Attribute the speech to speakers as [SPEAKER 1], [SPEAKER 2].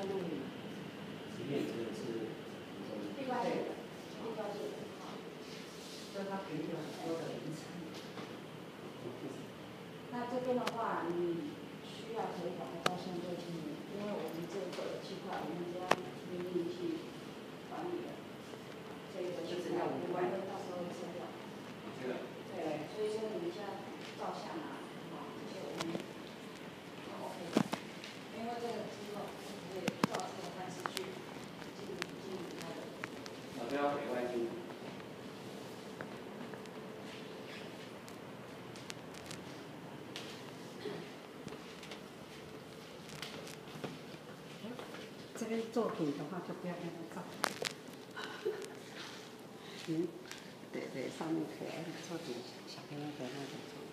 [SPEAKER 1] 里面这个是
[SPEAKER 2] 地瓜叶，地瓜叶，
[SPEAKER 3] 就是它给你很多的名称。
[SPEAKER 2] 那这边的话，你需要可以把它照相做清楚，因为我们这个区块我们家秘密去管理的，这个区块我们会到时候撤掉。
[SPEAKER 1] 这个。
[SPEAKER 2] 对，所以说你们像照相啊，这些我们都 OK 的，因为这个机构会照这种方式去进行它的。
[SPEAKER 1] 都要委外经。
[SPEAKER 3] 这边作品的话就不要让它照。对对，上面可以按作品，小朋友的那种。